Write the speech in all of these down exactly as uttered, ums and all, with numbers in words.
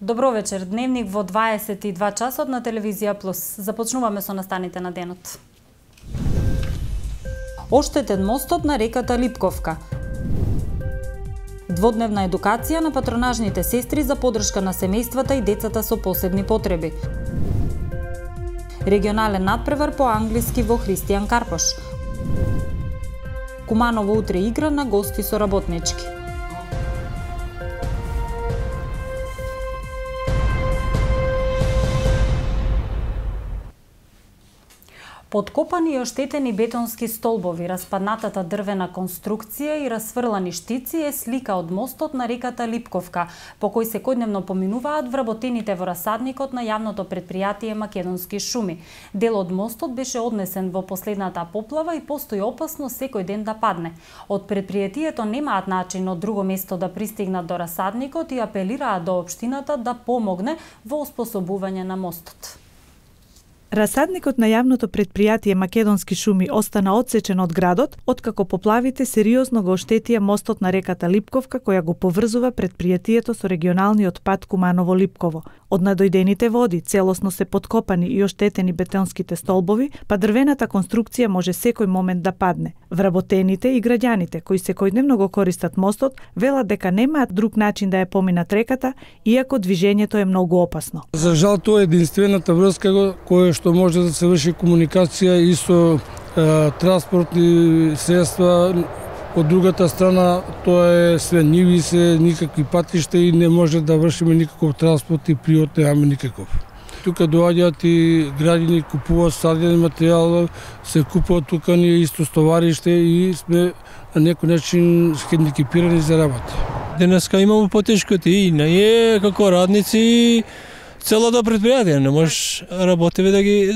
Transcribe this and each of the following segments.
Добро вечер, дневник во дваесет и два часот на Телевизија Плюс. Започнуваме со настаните на денот. Оштетен мостот на реката Липковка. Дводневна едукација на патронажните сестри за подршка на семејствата и децата со посебни потреби. Регионален надпревар по англиски во Христијан Карпош. Куманово утре игра на гости со работнички. Подкопани и оштетени бетонски столбови, распаднатата дрвена конструкција и расфрлани штици е слика од мостот на реката Липковка, по кој секојдневно поминуваат вработените во расадникот на јавното претпријатие Македонски шуми. Дел од мостот беше однесен во последната поплава и постои опасност секој ден да падне. Од претпријатието немаат начин од друго место да пристигнат до расадникот и апелираат до општината да помогне во оспособување на мостот. Расадникот на јавното претпријатие Македонски шуми остана одсечен од градот, откако поплавите сериозно го оштетија мостот на реката Липковка, која го поврзува претпријатието со регионалниот пат Куманово-Липково. Од надојдените води целосно се подкопани и оштетени бетонските столбови, па дрвената конструкција може секој момент да падне. Вработените и граѓаните кои секојдневно го користат мостот велат дека немаат друг начин да ја поминат реката, иако движењето е многу опасно. За жал тоа е единствената врска која што може да се врши комуникација и со е, транспортни средства. Од другата страна тоа е све ниви, се никакви патишта и не може да вршиме никаков транспорт и приот немаме никаков. Тука доаѓаат и граѓани, купуваат саден материјал, се купуваат тука ние исто стовариште и сме на некој начин хендикепирани за работа. Денеска имаме потешкоти и ние како радници целото предпријатие, не можеш работеве да ги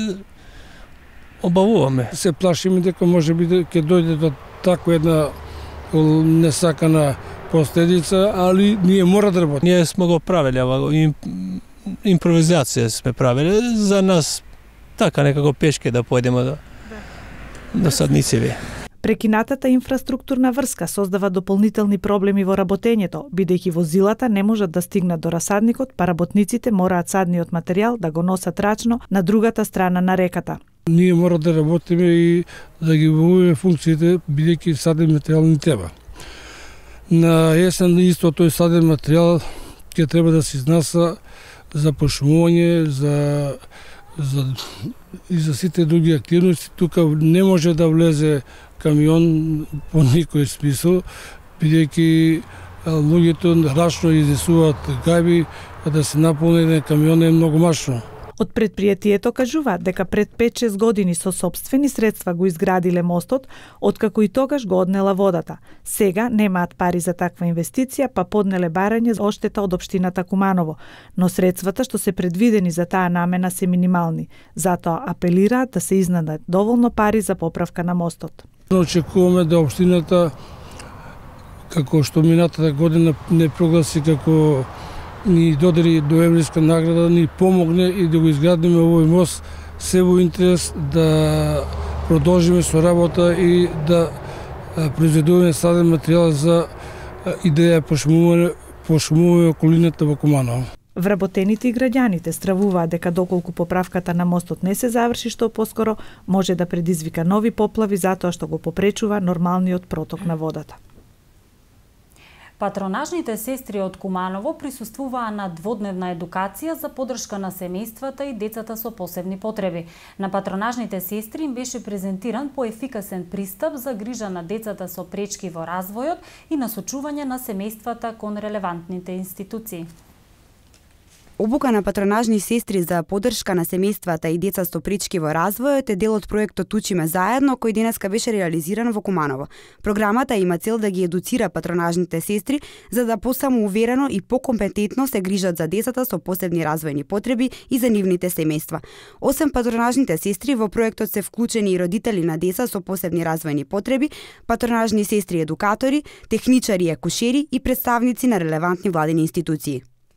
обавуваме. Се плашиме дека може би ќе дојде до таква една несакана последица, али ние мора да работиме. Ние сме го правеле, импровизација сме правеле за нас така некако пешке да појдеме до, до Садницеве. Прекинатата инфраструктурна врска создава дополнителни проблеми во работењето, бидејќи возилата не можат да стигнат до расадникот, па работниците мораат садниот материјал да го носат рачно на другата страна на реката. Ние мора да работиме и да ги обуваме функциите, бидејќи саден материјал не треба. На есен исто тој саден материјал ќе треба да се изнаса за пошумување, за, за и за сите други активности. Тука не може да влезе камион по никој смисол, бидејќи луѓето рачно изнесуваат гајби, а да се наполни еден камион е многу мачно. Од претпријатието кажуваат дека пред пет-шест години со сопствени средства го изградиле мостот, откако и тогаш го однела водата. Сега немаат пари за таква инвестиција, па поднеле барање за оштета од општината Куманово, но средствата што се предвидени за таа намена се минимални. Затоа апелираат да се изнадат доволно пари за поправка на мостот. Очекуваме да општината, како што минатата година не прогласи како ни додели до еврејска награда, ни помогне и да го изградиме овој мост, се во интерес да продолжиме со работа и да произведуваме саден материјал за и да ја пошумуваме, пошумуваме околината во Куманово. Вработените и граѓаните стравуваат дека доколку поправката на мостот не се заврши што поскоро, може да предизвика нови поплави затоа што го попречува нормалниот проток на водата. Патронажните сестри од Куманово присуствуваа на дводневна едукација за подршка на семејствата и децата со посебни потреби. На патронажните сестри им беше презентиран поефикасен пристап за грижа на децата со пречки во развојот и насочување на семејствата кон релевантните институции. Обука на патронажни сестри за поддршка на семејствата и деца со пречки во развојот е дел од проектот Учиме заедно, кој денеска беше реализиран во Куманово. Програмата има цел да ги едуцира патронажните сестри за да посамоуверено и покомпетентно се грижат за децата со посебни развојни потреби и за нивните семејства. Освен патронажните сестри, во проектот се вклучени и родители на деца со посебни развојни потреби, патронажни сестри едукатори, техничари и акушери и представници на релевантни владини институции.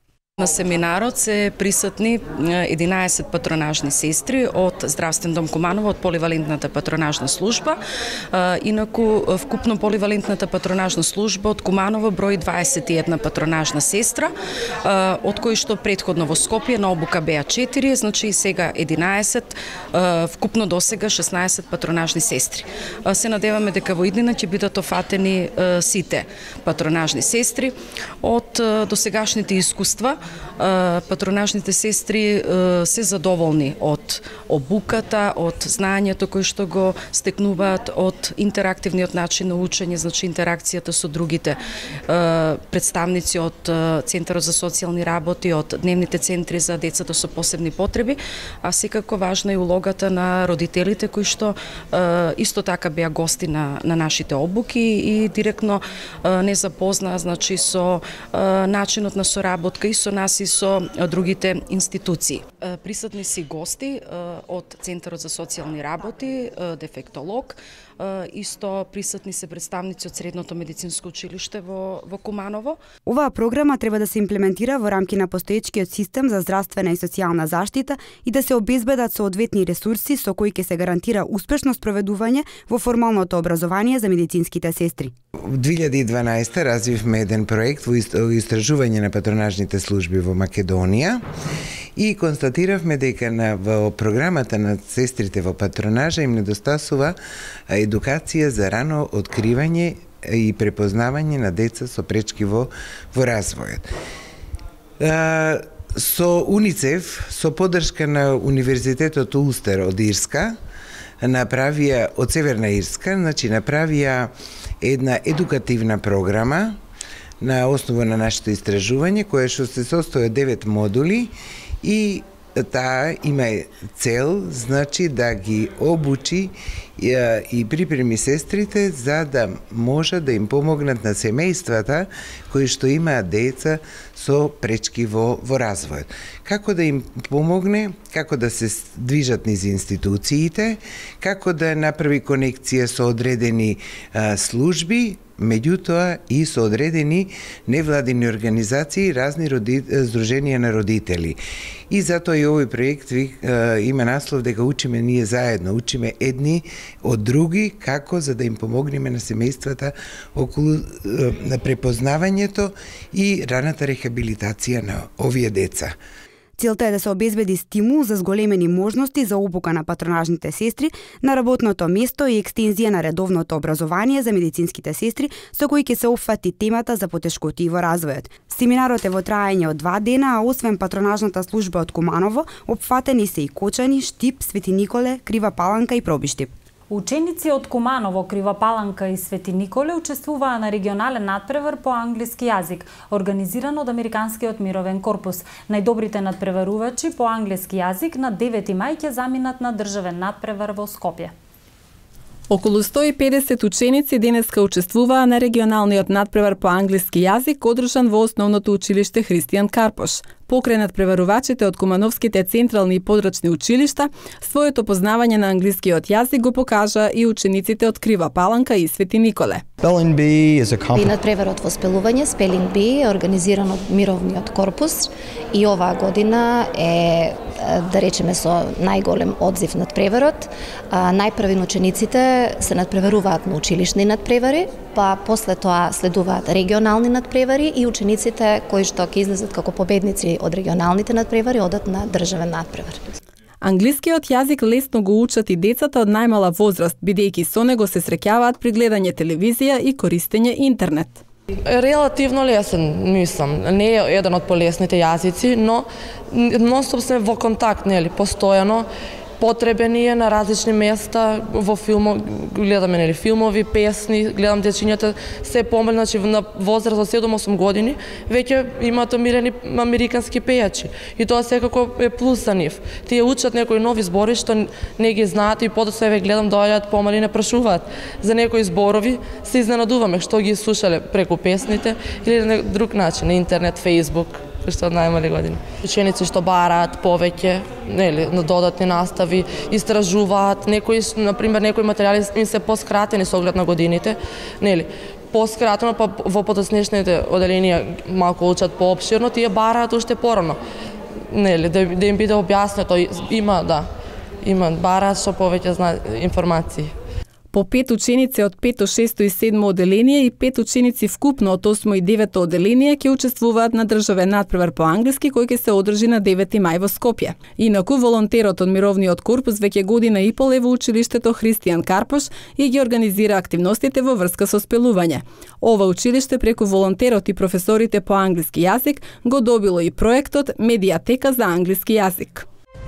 На семинарот се присутни единаесет патронажни сестри од Здравствен дом Куманово, од поливалентната патронажна служба. Инаку, вкупно поливалентната патронажна служба од Куманово брои дваесет и една патронажна сестра, од кои што претходно во Скопје на обука беа четири, значи и сега единаесет, вкупно досега шеснаесет патронажни сестри. Се надеваме дека во иднина ќе бидат офатени сите патронажни сестри. Од досегашните искуства, патронажните сестри се задоволни од обуката, од знаењето кои што го стекнуваат, од интерактивниот начин на учење, значи интеракцијата со другите представници од Центарот за социјални работи, од дневните центри за децата со посебни потреби, а секако важна е улогата на родителите кои што исто така беа гости на, на нашите обуки и директно не запознаа, значи, со начинот на соработка и со нас и со другите институции. Присутни си гости од Центарот за социјални работи, дефектолог, исто присутни се представници од Средното медицинско училиште во, во Куманово. Оваа програма треба да се имплементира во рамки на постоечкиот систем за здравствена и социјална заштита и да се обезбедат соодветни ресурси со кои ќе се гарантира успешно спроведување во формалното образование за медицинските сестри. Во две илјади и дванаесета развивме еден проект во истражување на патронажните служби во Македонија и констатиравме дека на во програмата на сестрите во патронажа им недостасува едукација за рано откривање и препознавање на деца со пречки во, во развојот. Со УНИЦЕФ, со поддршка на Универзитетот Улстер од Ирска, направија, од Северна Ирска, значи направија една едукативна програма на основа на нашето истражување, која што се состои од девет модули и таа има цел, значи, да ги обучи и припреми сестрите за да може да им помогнат на семејствата кои што имаат деца со пречки во, во развојот. Како да им помогне, како да се движат низ институциите, како да направи конекција со одредени а, служби, меѓутоа и со одредени невладини организации и разни роди... здруженија на родители. И затоа и овој проект ви, е, има наслов дека учиме ние заедно, учиме едни од други како за да им помогнеме на семејствата околу е, на препознавањето и раната рехабилитација на овие деца. Целта е да се обезбеди стимул за зголемени можности за обука на патронажните сестри на работното место и екстензија на редовното образование за медицинските сестри со кои ќе се опфати темата за потешкоти во развојот. Семинарот е во траење од два дена, а освен патронажната служба од Куманово, опфатени се и Кочани, Штип, Свети Николе, Крива Паланка и Пробиштип. Ученици од Куманово, Крива Паланка и Свети Николе учествуваа на регионален надпревар по англиски јазик, организиран од Американскиот мировен корпус. Најдобрите надпреварувачи по англиски јазик на девети мај ќе заминат на државен надпревар во Скопје. Околу сто и педесет ученици денеска учествуваа на регионалниот надпревар по англиски јазик одржан во основното училиште Христијан Карпош. Покрај надпреварувачите од кумановските централни и подрачни училишта, своето познавање на англискиот јазик го покажа и учениците од Крива Паланка и Свети Николе. И надпреварот во спелување Spelling Bee е организиран од Мировниот корпус и оваа година е, да речеме, со најголем одзив надпреварот. Најпрви учениците се надпреваруваат на училишни надпревари, па после тоа следуваат регионални надпревари и учениците кои што ќе излезат како победници од регионалните надпревари одат на државен надпревар. Англискиот јазик лесно го учат и децата од најмала возраст, бидејќи со него се среќаваат при гледање телевизија и користење интернет. Релативно лесен, мислам. Не е еден од полесните јазици, но нонстоп сме во контакт, нели, постојано. Потребен е на различни места, во филмо, гледаме, нели, филмови, песни, гледам дечињата се помали, значи на возраст од седум-осум години веќе имаат омилени американски пејачи и тоа секако е плюс за нив. Тие учат некои нови збори што не ги знаат и подоцна ве гледам доаѓаат помали не прашуваат за некои зборови, се изненадуваме што ги слушале преку песните или на друг начин, на интернет, Facebook. Што од најмали години. Ученици што бараат повеќе, нели, на додатни настави, истражуваат, некои, на пример, некои материјали им се поскратени со оглед на годините, нели. поскратено, па во подоцнешните оделенија малку учат поопширно, тие бараат уште порано. Нели, да, да им биде објаснето, има, да, има бараат што повеќе зна информации. По пет ученици од пето, шесто и седмо оделение и пет ученици вкупно од осмо и девето оделение ќе учествуваат на државен надпревар по англиски кој ќе се одржи на девети мај во Скопје. Инаку волонтерот од Мировниот корпус веќе година и пол е во училиштето Христијан Карпош и ги организира активностите во врска со спелување. Ова училиште преку волонтерот и професорите по англиски јазик го добило и проектот Медиатека за англиски јазик.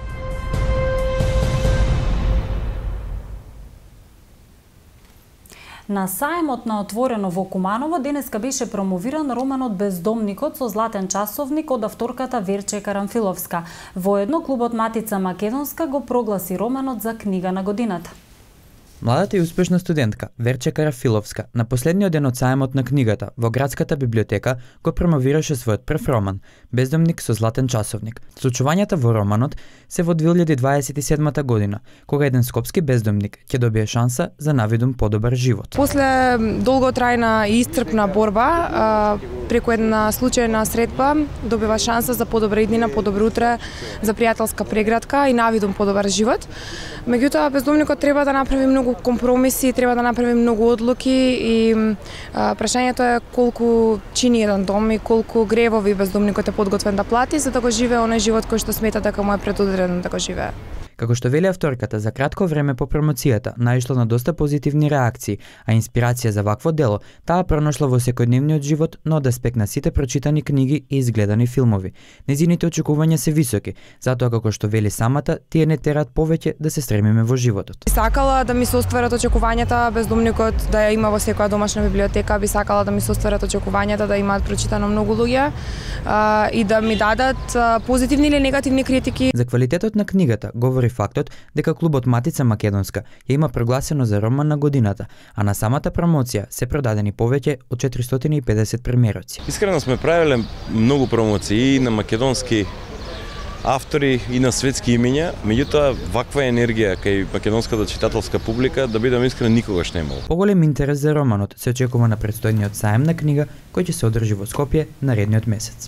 На саемот на Отворено во Куманово денеска беше промовиран романот Бездомникот со златен часовник од авторката Верче Карамфиловска. Воедно клубот Матица Македонска го прогласи романот за книга на годината. Младата и успешна студентка Верче Карафиловска на последниот ден од саемот на книгата во градската библиотека го промовираше својот прв роман Бездомник со златен часовник. Случувањата во романот се во две илјади дваесет и седма година, кога еден скопски бездомник ќе добие шанса за навидум подобар живот. После долготрајна и исцрпна борба, преку една случајна средба добива шанса за подобра иднина, подобро утре, за пријателска преградка и навидум подобар живот. Меѓутоа бездомникот треба да направи многу компромиси, треба да направи многу одлуки и а, прашањето е колку чини еден дом и колку гревови бездомникот е подготвен да плати за да го живее оној живот кој што смета дека му е предодреден да го живее. Како што вели авторката, за кратко време по промоцијата наишло на доста позитивни реакции, а инспирација за вакво дело таа пронашла во секојдневниот живот, но од аспект на сите прочитани книги и изгледани филмови. Незините очекувања се високи, затоа како што вели самата, тие не терат повеќе да се стремиме во животот. Би сакала да ми се остварат очекувањата бездомникот да ја има во секоја домашна библиотека, би сакала да ми се остварат очекувањата да имаат прочитано многу луѓе а, и да ми дадат а, позитивни или негативни критики. За квалитетот на книгата говори фактот дека клубот Матица Македонска ја има прогласено за роман на годината, а на самата промоција се продадени повеќе од четиристотини и педесет премиероци. Искрено сме правеле многу промоции на македонски автори и на светски имиња, меѓутоа ваква енергија кај македонската читателска публика, да бидам искрен, никогаш не имало. Поголем интерес за романот се очекува на предстојниот саем на книга кој ќе се одржи во Скопје наредниот месец.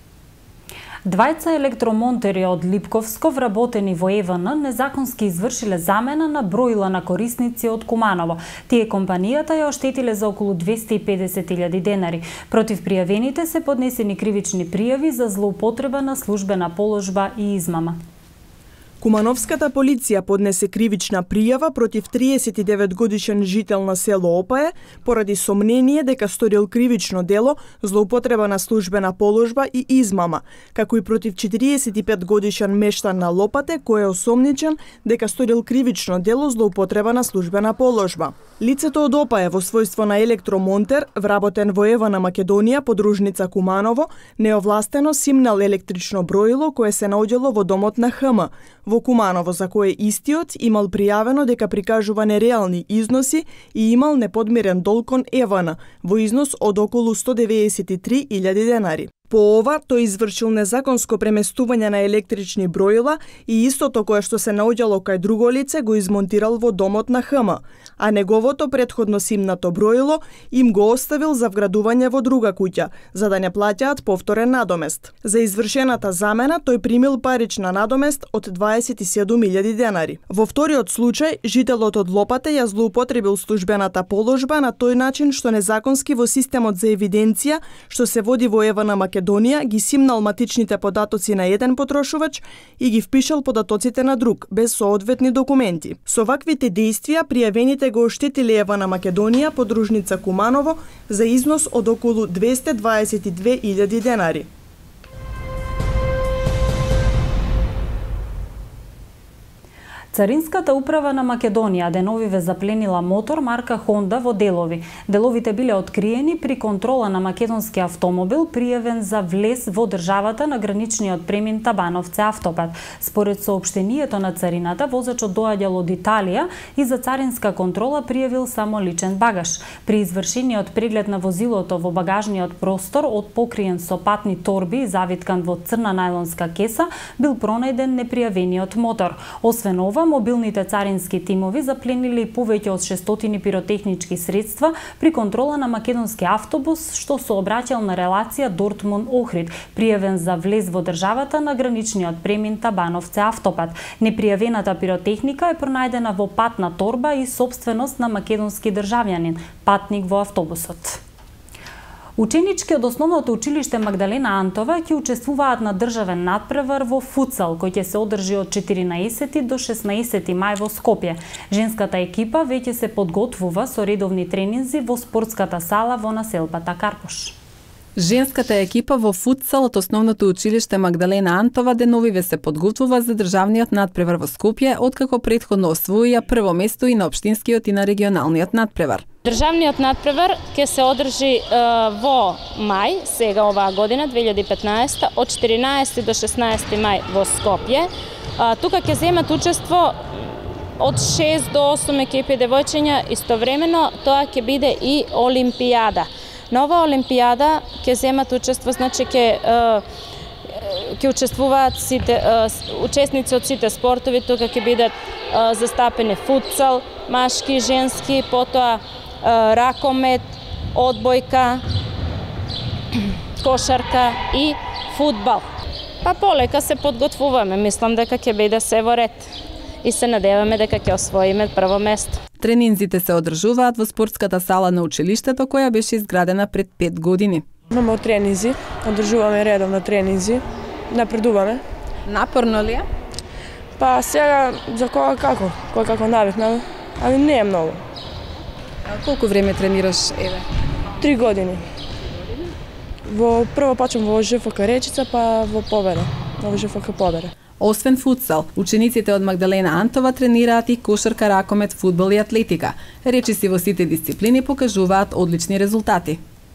Двајца електромонтери од Липковско вработени во Е В Н незаконски извршиле замена на броила на корисници од Куманово. Тие компанијата ја оштетиле за околу двесте и педесет илјади денари. Против пријавените се поднесени кривични пријави за злоупотреба на службена положба и измама. Кумановската полиција поднесе кривична пријава против триесет и девет годишен жител на село Опае поради сомнение дека сторил кривично дело, злоупотреба на службена положба и измама, како и против четириесет и пет годишен мештан на Лопате кој е осомничен дека сторил кривично дело злоупотреба на службена положба. Лицето од Опае во својство на електромонтер, вработен во Е В Н Македонија, подружница Куманово, неовластено симнал електрично броило кое се наоѓало во домот на Х М во Куманово, за кое истиот имал пријавено дека прикажува нереални износи и имал неподмирен долг кон Е В Н во износ од околу сто деведесет и три илјади денари. По ова, тој извршил незаконско преместување на електрични броила и истото кое што се наоѓало кај друго лице го измонтирал во домот на Х М, а неговото претходно симнато броило им го оставил за вградување во друга куќа, за да не плаќаат повторен надомест. За извршената замена тој примил парична надомест од дваесет и седум илјади денари. Во вториот случај, жителот од Лопате ја злоупотребил службената положба на тој начин што незаконски во системот за евиденција што се води во Е В Н Македонија ги симнал матичните податоци на еден потрошувач и ги впишал податоците на друг, без соодветни документи. Со ваквите дејствија пријавените го оштетиле Е В Н Македонија, подружница Куманово, за износ од околу двесте дваесет и две илјади денари. Царинската управа на Македонија деновиве запленила мотор марка Honda во Делови. Деловите биле откриени при контрола на македонски автомобил пријавен за влез во државата на граничниот премин Табановце автопат. Според соопштението на царината, возачот доаѓал од Италија и за царинска контрола пријавил само личен багаж. При извршениот преглед на возилото во багажниот простор од покриен со патни торби и завиткан во црна најлонска кеса бил пронајден непријавениот мотор. Освен ова, мобилните царински тимови запленили повеќе од шестстотини пиротехнички средства при контрола на македонски автобус што сообраќал на релација Дортмунд-Охрид, пријавен за влез во државата на граничниот премин Табановце автопат. Непријавената пиротехника е пронајдена во патна торба и сопственост на македонски државјанин, патник во автобусот. Ученички од основното училиште Магдалена Антова ќе учествуваат на државен надпревар во футсал, кој ќе се одржи од четиринаесети до шеснаесети мај во Скопје. Женската екипа веќе се подготвува со редовни тренинзи во спортската сала во населбата Карпош. Женската екипа во футсал од основното училиште Магдалена Антова деновиве се подготвува за државниот надпревар во Скопје, откако претходно освоија прво место и на општинскиот и на регионалниот надпревар. Државниот надпревар ќе се одржи е, во мај, сега оваа година, две илјади и петнаесета, од четиринаесети до шеснаесети мај во Скопје. А, тука ќе земат учество од шест до осум екипи девојчиња истовремено, тоа ќе биде и олимпијада. На оваа олимпијада ќе земат учество, значи ќе ќе учествуваат сите учесници од сите спортови, тука ќе бидат застапени футсал, машки, женски, потоа ракомет, одбојка, кошарка и фудбал. Па полека се подготвуваме, мислам дека ќе биде се во ред и се надеваме дека ќе освоиме прво место. Тренинзите се одржуваат во спортската сала на училиштето, која беше изградена пред пет години. Имаме тренинзи, одржуваме редовно тренинзи, напредуваме. Напорно ли е? Па сега за кога како, кој како навикнал, ами не е многу. А колку време тренираш, еве? Три години. Во прво почнав во ЖФК Речица, па во Победа, во ЖФК Победа. Освен футсал, учениците од Магдалена Антова тренираат и кошарка, ракомет, фудбал и атлетика. Речиси во сите дисциплини покажуваат одлични резултати.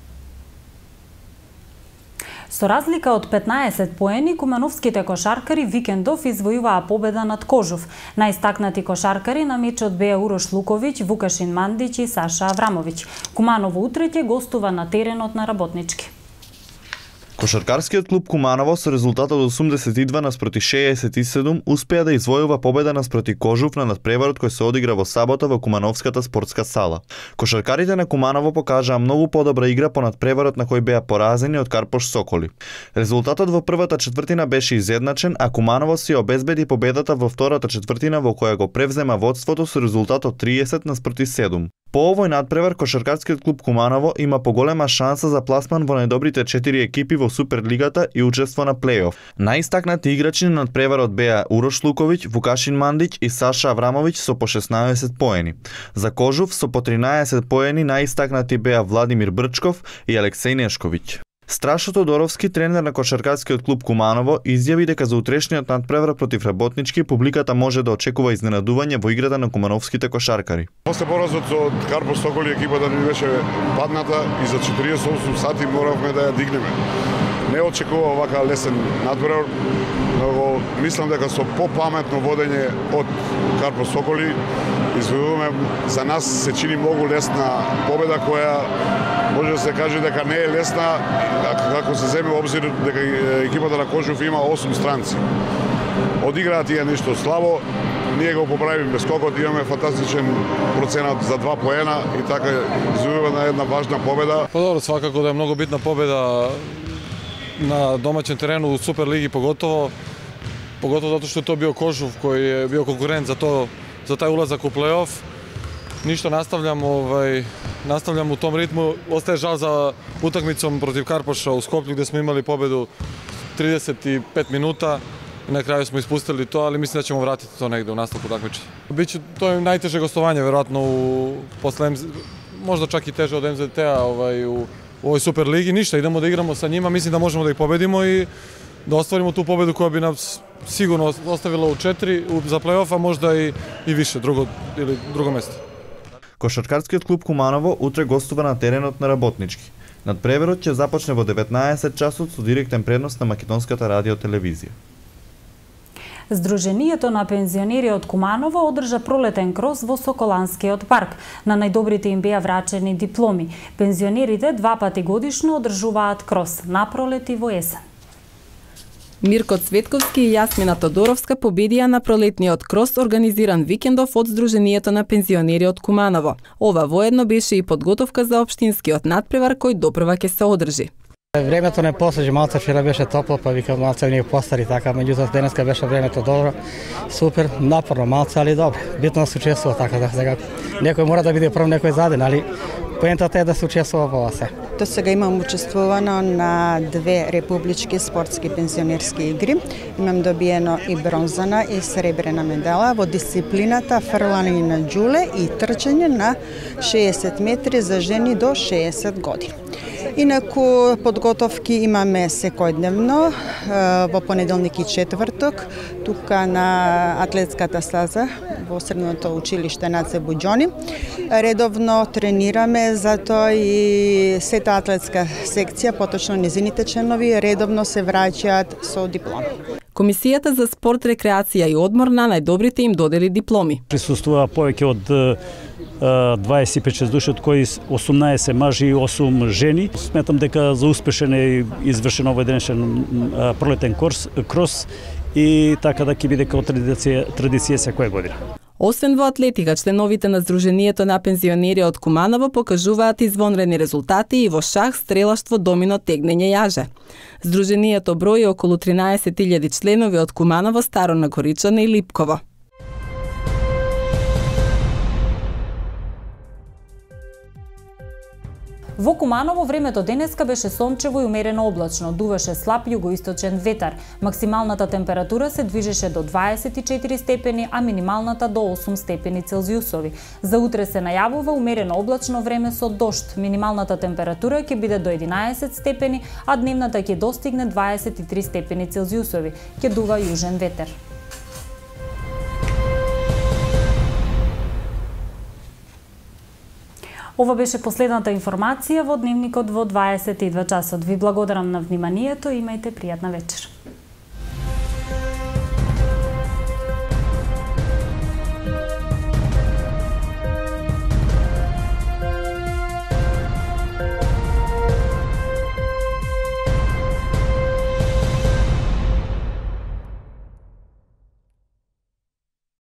Со разлика од петнаесет поени, кумановските кошаркари викендов извојуваа победа над Кожув. Најстакнати кошаркари на мечот беа Урош Луковиќ, Вукашин Мандиќ и Саша Аврамовиќ. Куманово утре ќе гостува на теренот на Работнички. Кошаркарскиот клуб Куманово со резултат од осумдесет и два наспроти шеесет и седум успеа да извојува победа наспроти Кожув на надпреварот кој се одигра во сабота во Кумановската спортска сала. Кошаркарите на Куманово покажаа многу подобра игра по надпреварот на кој беа поразени од Карпош Соколи. Резултатот во првата четвртина беше изедначен, а Куманово си обезбеди победата во втората четвртина во која го превзема водството со резултат од триесет наспроти седум. По овој надпревар кошаркарскиот клуб Куманово има поголема шанса за пласман во најдобрите четири екипи во Суперлигата и учество на плейоф. Најистакнати играчи на надпреварот беа Урош Луковиќ, Вукашин Мандиќ и Саша Аврамовиќ со по шеснаесет поени. За Кожув со по тринаесет поени најистакнати беа Владимир Брчков и Алексеј Нешковиќ. Страшо Тодоровски, тренер на кошаркарскиот клуб Куманово, изјави дека за утрешниот надпревар против Работнички публиката може да очекува изненадување во играта на кумановските кошаркари. После поразот од Карпош Соколи екипата ни беше падната и за четириесет и осум сати моравме да ја дигнеме. Не очекува вака лесен надпревар, но мислам дека со попаметно водење од Карпош Соколи извојуваме, за нас се чини многу лесна победа која може да се каже дека не е лесна, како се земе обзир дека екипата на Кожув има осум странци. Одиграа тие нешто слабо, ние го поправиме скокот, имаме фантастичен проценат за два поена и така извојуваме на една важна победа. Па добро, свакако да е многу битна победа на домаќен терен у Суперлиги поготово, поготово затоа што тоа био Кожув кој е био конкурент за тоа за тај улазак у плейоф. Ништо наставljam, ovaj, nastavljam u tom ritmu. Ostaje žal za utakmicom protiv Karpoša u Skoplju gdje smo imali pobedu trideset i pet minuta. I na kraju smo ispustili to, ali mislim da ćemo vratiti to negde u nastavku takmičenja. Biće to je najteže gostovanje verovatno u posle M Z, možda čak i teže od M Z T-a ovaj, u, u ovoj Superligi. Ništa, idemo da igramo sa njima, mislim da možemo da ih pobedimo i da ostvarimo tu pobedu koja bi nas sigurno ostavila u četiri za play-off, a možda i, i više, drugo, ili drugo mesto. Кошаркарскиот клуб Куманово утре гостува на теренот на Работнички. Надпреверот ќе започне во деветнаесет часот со директен пренос на Македонската радиотелевизија. Сдруженијето на пензионери од Куманово одржа пролетен крос во Соколанскиот парк. На најдобрите им беа врачени дипломи. Пензионерите два пати годишно одржуваат крос, на пролет и во есен. Мирко Цветковски и Јасмина Тодоровска победија на пролетниот крос организиран викендов од Сдруженијето на пензионери од Куманово. Ова воедно беше и подготовка за општинскиот надпревар кој допрва ќе се одржи. Времето не посажи, малце вчера беше топло, па викам малце ние постари така, меѓутоа денеска беше времето добро, супер, напорно малце, али добро. Битно да се учествува така да сега. Некој мора да биде прв, некој заден, али поентата е да се учествува во ова се. До сега имам учествувано на две републички спортски пензионерски игри. Имам добиено и бронзана и сребрена медала во дисциплината фрлање на џуле и трчање на шеесет метри за жени до шеесет години. Инаку подготовки имаме секојдневно, во понеделник и четврток, тука на атлетската стаза во средното училиште Наце Буџони. Редовно тренираме, затоа и сета атлетска секција, поточно низините членови, редовно се враќаат со дипломи. Комисијата за спорт, рекреација и одмор на најдобрите им додели дипломи. Присуствува повеќе од дваесет и пет шест души, од кои осумнаесет мажи и осум жени. Сметам дека за успешен е извршен овој денешен пролетен курс, крос и така да ќе биде како традиција, традиција секоја година. Освен во атлетика, членовите на Сдруженијето на пензионери од Куманово покажуваат извонредни резултати и во шах, стрелаштво, домино, тегнење јаже. Сдруженијето брои околу тринаесет илјади членови од Куманово, Старо Нагоричане и Липково. Во Куманово времето денеска беше сончево и умерено облачно, дуваше слаб југоисточен ветар. Максималната температура се движеше до дваесет и четири степени, а минималната до осум степени Целзиусови. За утре се најавува умерено облачно време со дожд. Минималната температура ќе биде до единаесет степени, а дневната ќе достигне дваесет и три степени Целзиусови. Ќе дува јужен ветер. Ова беше последната информација во Дневникот во дваесет и два часот. Ви благодарам на вниманието и имајте пријатна вечер.